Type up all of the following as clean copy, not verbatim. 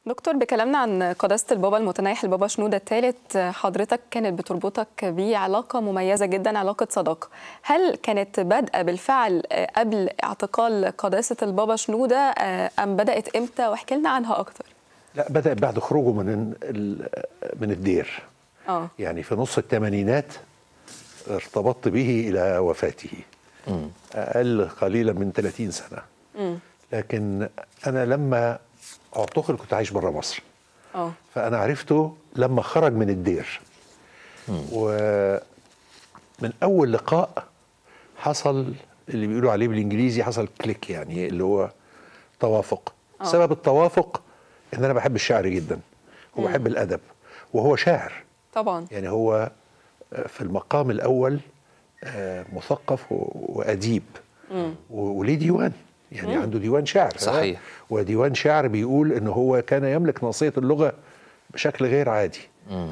دكتور، بكلامنا عن قداسة البابا المتنيح البابا شنودة الثالث، حضرتك كانت بتربطك بيه علاقة مميزة جدا، علاقة صداقة. هل كانت بادئة بالفعل قبل اعتقال قداسة البابا شنودة أم بدأت إمتى؟ واحكي لنا عنها أكتر. لا، بدأت بعد خروجه من الدير. يعني في نص الثمانينات ارتبطت به إلى وفاته. أقل قليلا من 30 سنة. لكن أنا لما اعتقل كنت عايش بره مصر. فأنا عرفته لما خرج من الدير. ومن أول لقاء حصل اللي بيقولوا عليه بالإنجليزي حصل كليك، يعني اللي هو توافق. سبب التوافق إن أنا بحب الشعر جدا وبحب الأدب، وهو شاعر طبعا. يعني هو في المقام الأول مثقف وأديب وليه ديوان، يعني عنده ديوان شعر. صحيح. وديوان شعر بيقول إن هو كان يملك ناصية اللغة بشكل غير عادي.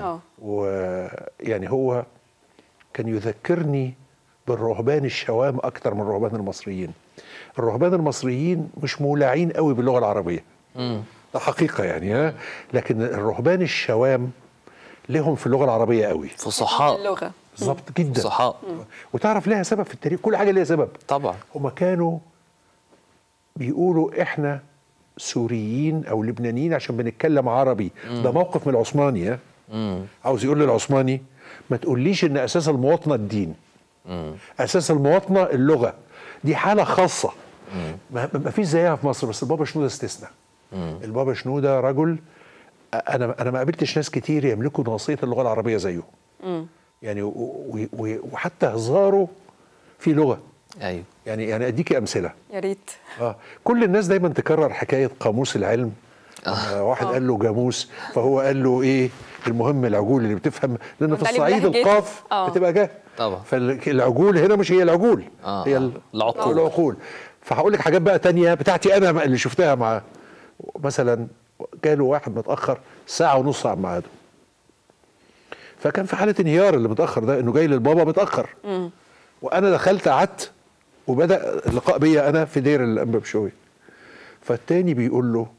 ويعني هو كان يذكرني بالرهبان الشوام أكتر من الرهبان المصريين. الرهبان المصريين مش مولعين قوي باللغة العربية، ده حقيقة يعني. لكن الرهبان الشوام لهم في اللغة العربية قوي، فصحاء اللغة بالظبط جدا، فصحاء. وتعرف لها سبب في التاريخ، كل حاجة لها سبب طبعا. هما كانوا بيقولوا احنا سوريين او لبنانيين عشان بنتكلم عربي. ده موقف من العثماني. عاوز يقول للعثماني ما تقوليش ان اساس المواطنة الدين، اساس المواطنة اللغة، دي حالة خاصة ما فيش زيها في مصر. بس البابا شنودة استثناء. البابا شنودة رجل انا ما قابلتش ناس كتير يملكوا ناصية اللغة العربية زيه. يعني وحتى هزاره في لغة. ايوه. يعني اديكي امثله يا ريت. كل الناس دايما تكرر حكايه قاموس العلم. واحد قال له جاموس، فهو قال له ايه؟ المهم العجول اللي بتفهم، لان في الصعيد القاف بتبقى جاه طبعا. فالعجول هنا مش هي العجول، هي العقول. فهقول لك حاجات بقى تانية بتاعتي انا اللي شفتها مع، مثلا جاله واحد متاخر ساعه ونص عن ميعاده، فكان في حاله انهيار اللي متاخر ده انه جاي للبابا متاخر. وانا دخلت قعدت وبدأ اللقاء بيا أنا في دير الأنبا بشوي. فالتاني بيقول له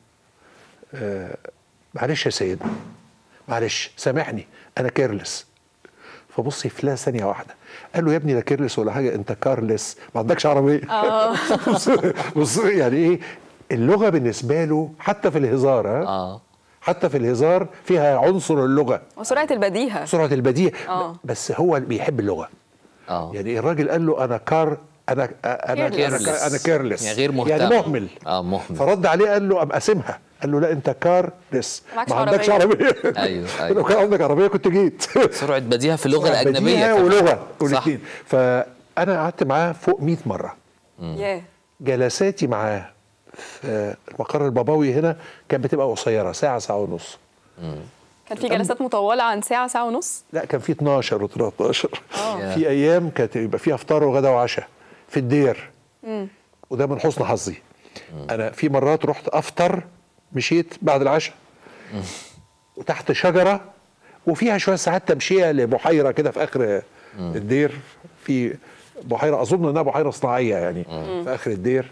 معلش يا سيدنا، معلش سامحني أنا كيرلس. فبص يفلها ثانية واحدة، قال له يا ابني لا كيرلس ولا حاجة، أنت كارلس، ما عندكش عربية. بص يعني إيه اللغة بالنسبة له حتى في الهزار. حتى في الهزار فيها عنصر اللغة وسرعة البديهة. سرعة البديهة. بس هو بيحب اللغة. يعني الراجل قال له أنا كيرلس، يعني غير مهتم، يعني مهمل. مهمل. فرد عليه قال له قسمها، قال له لا انت كارلس، ما عندكش عربيه. ايوه. لو كان عندك عربيه كنت جيت. سرعه بديهه في اللغه الاجنبيه، بديهه ولغه والاثنين. فانا قعدت معاه فوق 100 مره. جلساتي معاه في المقر البابوي هنا كانت بتبقى قصيره، ساعه ساعه ونص. كان في جلسات مطولة عن ساعة ساعة ونص؟ لا، كان في 12 و13. في ايام كانت يبقى فيها فطار وغدا وعشاء في الدير. وده من حسن حظي. انا في مرات رحت افطر، مشيت بعد العشاء وتحت شجرة وفيها شوية ساعات تمشية لبحيرة كده في اخر الدير. في بحيرة اظن انها بحيرة صناعية يعني في اخر الدير.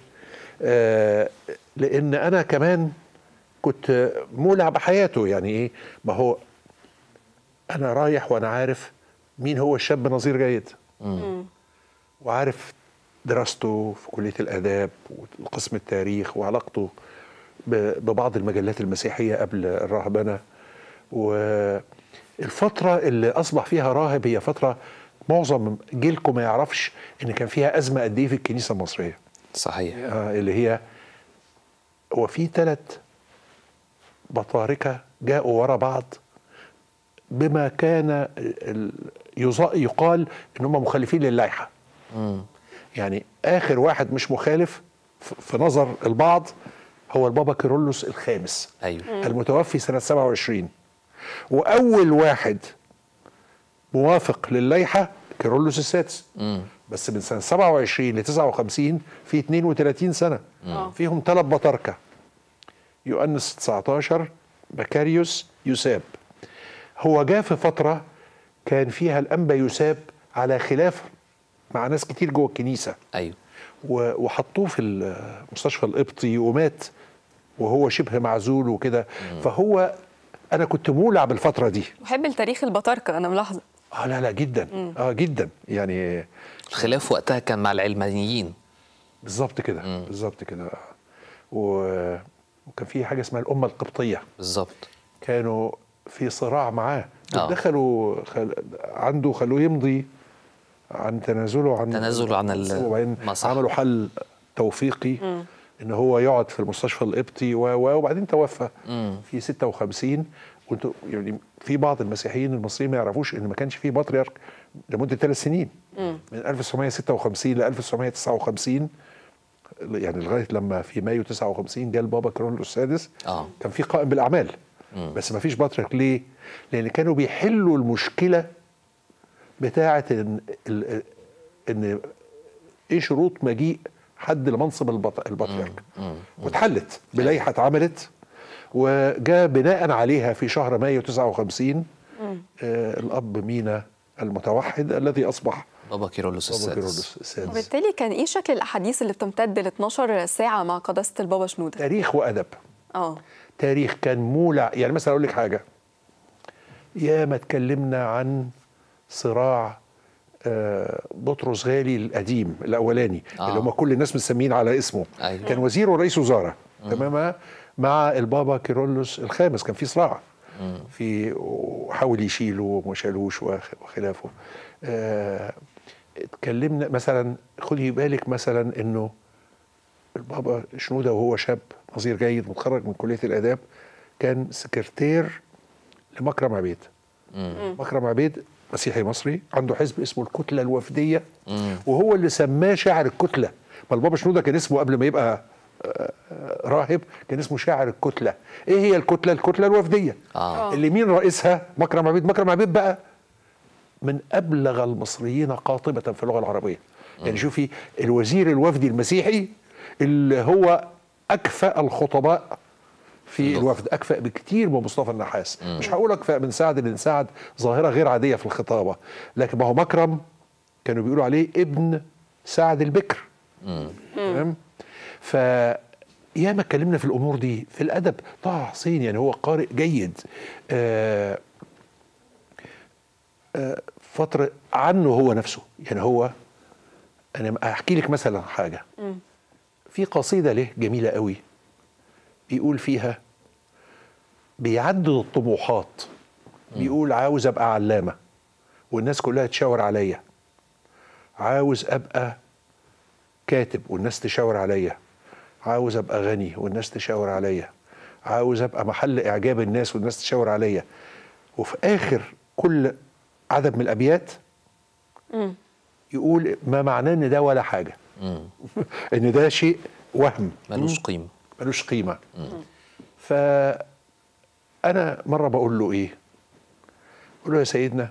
لان انا كمان كنت مولع بحياته. يعني ايه؟ ما هو انا رايح وانا عارف مين هو الشاب نظير جيد، وعارف دراسته في كلية الآداب وقسم التاريخ وعلاقته ببعض المجلات المسيحية قبل الرهبنة. والفترة اللي أصبح فيها راهب هي فترة معظم جيلكم ما يعرفش إن كان فيها أزمة قد إيه في الكنيسة المصرية. صحيح. اللي هي هو في 3 بطاركة جاءوا ورا بعض بما كان يقال إن هم مخالفين للائحة. يعني آخر واحد مش مخالف في نظر البعض هو البابا كيرلس الخامس. أيوة. المتوفي سنة 27. وأول واحد موافق للائحة كيرلس السادس. بس من سنة 27 ل 59 في 32 سنة. فيهم 3 بطاركة، يؤنس 19 مكاريوس يساب. هو جاء في فترة كان فيها الأنبا يساب على خلاف مع ناس كتير جوه الكنيسة. أيوة. وحطوه في المستشفى القبطي ومات وهو شبه معزول وكده. فهو انا كنت مولع بالفتره دي. محب التاريخ البطاركه انا ملاحظه. لا جدا. جدا يعني. الخلاف وقتها كان مع العلمانيين. بالظبط كده. بالظبط كده. وكان في حاجه اسمها الامه القبطيه. بالظبط. كانوا في صراع معاه. دخلوا عنده، خلوه يمضي عن تنازله عن وبعدين عملوا حل توفيقي ان هو يقعد في المستشفى القبطي وبعدين توفى في 56. وانتوا يعني في بعض المسيحيين المصريين ما يعرفوش ان ما كانش فيه بطريرك لمده 3 سنين، من 1956 ل 1959، يعني لغايه لما في مايو 59 جه البابا كيرلس السادس. كان في قائم بالاعمال بس ما فيش بطريرك. ليه؟ لان كانوا بيحلوا المشكله بتاعه ان ايه شروط مجيء حد لمنصب البطريرك، واتحلت بلائحه اتعملت وجاء بناء عليها في شهر مايو 59 الاب مينا المتوحد الذي اصبح بابا كيرلس السادس. وبالتالي كان ايه شكل الاحاديث اللي بتمتد ل 12 ساعه مع قداسه البابا شنوده؟ تاريخ وادب. تاريخ كان مولع. يعني مثلا اقول لك حاجه، ياما اتكلمنا عن صراع بطرس غالي القديم الاولاني اللي هم كل الناس مسمين على اسمه. كان وزير ورئيس وزراء تمام مع البابا كيرلس الخامس. كان في صراع في وحاول يشيله وما شالوش وخلافه. اتكلمنا مثلا، خدي بالك مثلا انه البابا شنوده وهو شاب نظير جيد متخرج من كليه الاداب كان سكرتير لمكرم عبيد. مكرم عبيد مسيحي مصري عنده حزب اسمه الكتله الوفديه وهو اللي سماه شاعر الكتله. ما البابا شنوده كان اسمه قبل ما يبقى راهب كان اسمه شاعر الكتله. ايه هي الكتله؟ الكتله الوفديه اللي مين رئيسها؟ مكرم عبيد. مكرم عبيد بقى من ابلغ المصريين قاطبه في اللغه العربيه. يعني شوفي الوزير الوفدي المسيحي اللي هو اكفأ الخطباء في الوفد، اكفأ بكتير من مصطفى النحاس. مش هقول اكفأ من سعد لان سعد ظاهره غير عاديه في الخطابه، لكن ما هو مكرم كانوا بيقولوا عليه ابن سعد البكر. تمام. فياما اتكلمنا في الامور دي في الادب. طه حسين يعني هو قارئ جيد. فتره عنه هو نفسه، يعني هو انا احكي لك مثلا حاجه. في قصيده له جميله قوي بيقول فيها، بيعدد الطموحات. بيقول عاوز ابقى علامه والناس كلها تشاور عليا، عاوز ابقى كاتب والناس تشاور عليا، عاوز ابقى غني والناس تشاور عليا، عاوز ابقى محل اعجاب الناس والناس تشاور عليا. وفي اخر كل عدد من الابيات يقول ما معناه ان ده ولا حاجه. ان ده شيء وهم ملوش قيمه. ملوش قيمه. فانا مره بقول له ايه؟ بقول له يا سيدنا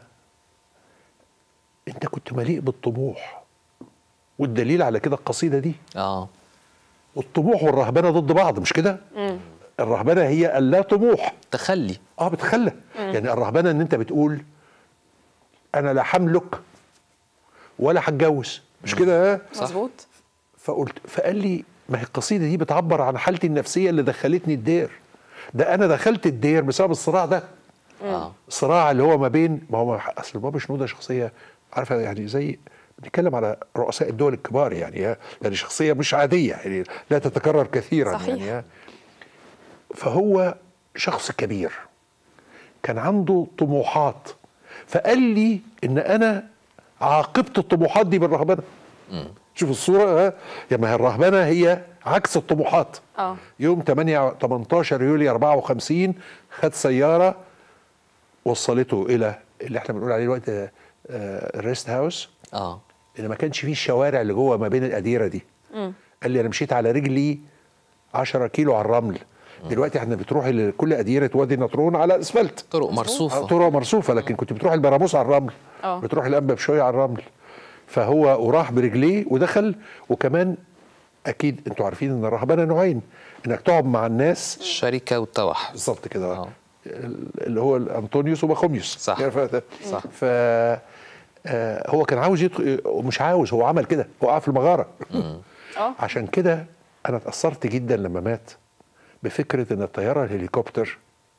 انت كنت مليء بالطموح، والدليل على كده القصيده دي. والطموح والرهبنه ضد بعض مش كده؟ الرهبنه هي اللا طموح، تخلي. بتخلى. يعني الرهبنه ان انت بتقول انا لا هملك ولا هتجوز، مش كده؟ مظبوط. فقال لي ما هي القصيده دي بتعبر عن حالتي النفسيه اللي دخلتني الدير. ده انا دخلت الدير بسبب الصراع ده. الصراع اللي هو ما بين، ما هو اصل البابا شنوده شخصيه عارفه، يعني زي بنتكلم على رؤساء الدول الكبار، يعني شخصيه مش عاديه، يعني لا تتكرر كثيرا. صحيح. يعني فهو شخص كبير كان عنده طموحات. فقال لي ان انا عاقبت الطموحات دي بالرهبنه. شوف الصوره. يعني الرهبنه هي عكس الطموحات. يوم 18 يوليو 54 خد سياره وصلته الى اللي احنا بنقول عليه دلوقتي الريست هاوس. اللي ما كانش فيه الشوارع اللي جوه ما بين الاديره دي. قال لي انا مشيت على رجلي 10 كيلو على الرمل. دلوقتي احنا بتروح لكل اديره وادي النطرون على اسفلت، طرق مرصوفه. طرق مرصوفه، لكن كنت بتروح البراموس على الرمل. بتروح الانبا بشويه على الرمل. فهو وراح برجليه ودخل. وكمان اكيد انتوا عارفين ان الرهبنه نوعين، انك تقعد مع الناس، الشركه والتوحد. بالظبط كده. اللي هو انطونيوس وبخوميوس. صح. صح. هو كان عاوز ومش عاوز، هو عمل كده، وقع في المغاره. عشان كده انا اتاثرت جدا لما مات، بفكره ان الطياره الهليكوبتر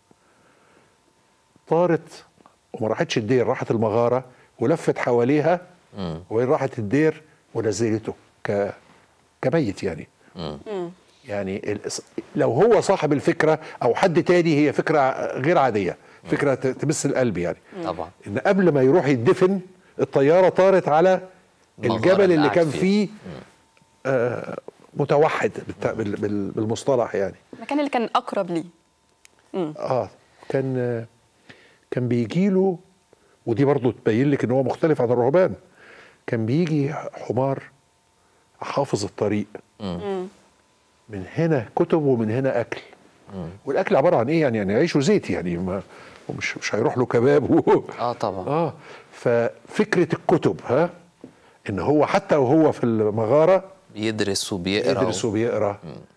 طارت وما راحتش الدير، راحت المغاره ولفت حواليها وين راحت الدير ونزلته كميت يعني. يعني لو هو صاحب الفكره او حد تاني هي فكره غير عاديه، فكره تمس القلب يعني. طبعا. ان قبل ما يروح يدفن الطياره طارت على الجبل اللي كان فيه متوحد بالمصطلح يعني، المكان اللي كان اقرب ليه. كان بيجي له، ودي برضه تبين لك ان هو مختلف عن الرهبان. كان بيجي حمار حافظ الطريق، من هنا كتب ومن هنا اكل. والاكل عباره عن ايه يعني عيش وزيت يعني، ما مش هيروح له كباب طبعا. ففكره الكتب ان هو حتى وهو في المغاره يدرس وبيقرا